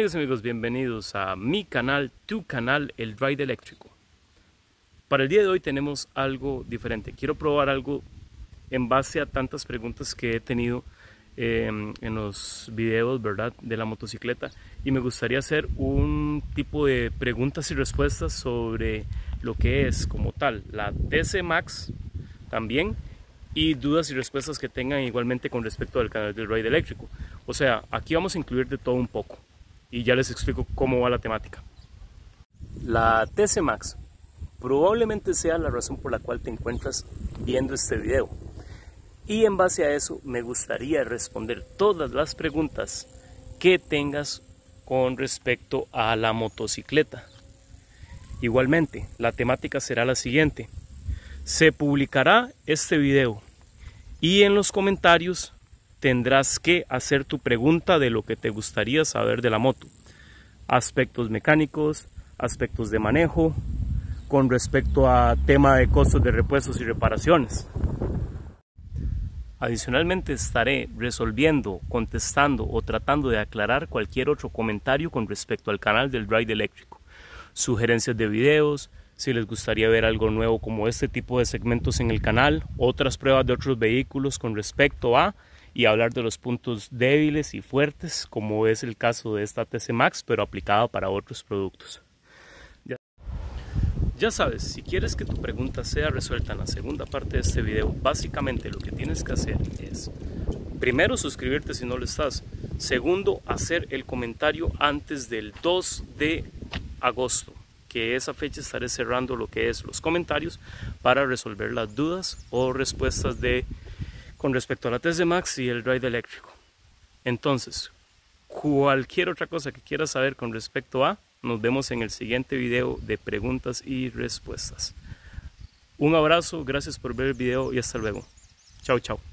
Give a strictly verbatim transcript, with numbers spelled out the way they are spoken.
Amigas y amigos, bienvenidos a mi canal, tu canal, El Ride Eléctrico. Para el día de hoy tenemos algo diferente. Quiero probar algo en base a tantas preguntas que he tenido eh, en los videos, ¿verdad?, de la motocicleta. Y me gustaría hacer un tipo de preguntas y respuestas sobre lo que es como tal la T C Max también, y dudas y respuestas que tengan igualmente con respecto al canal del Ride Eléctrico. O sea, aquí vamos a incluir de todo un poco y ya les explico cómo va la temática. La T C Max probablemente sea la razón por la cual te encuentras viendo este video, y en base a eso me gustaría responder todas las preguntas que tengas con respecto a la motocicleta. Igualmente, la temática será la siguiente: se publicará este video y en los comentarios tendrás que hacer tu pregunta de lo que te gustaría saber de la moto, aspectos mecánicos, aspectos de manejo, con respecto a tema de costos de repuestos y reparaciones. Adicionalmente estaré resolviendo, contestando o tratando de aclarar cualquier otro comentario con respecto al canal del Ride Eléctrico, sugerencias de videos, si les gustaría ver algo nuevo como este tipo de segmentos en el canal, otras pruebas de otros vehículos con respecto a, y hablar de los puntos débiles y fuertes, como es el caso de esta T C Max, pero aplicada para otros productos. Ya, ya sabes, si quieres que tu pregunta sea resuelta en la segunda parte de este video, básicamente lo que tienes que hacer es, primero, suscribirte si no lo estás. Segundo, hacer el comentario antes del dos de agosto. Que esa fecha estaré cerrando lo que es los comentarios para resolver las dudas o respuestas de con respecto a la T C Max y el Ride Eléctrico. Entonces, cualquier otra cosa que quieras saber con respecto a, nos vemos en el siguiente video de preguntas y respuestas. Un abrazo, gracias por ver el video y hasta luego. Chao, chao.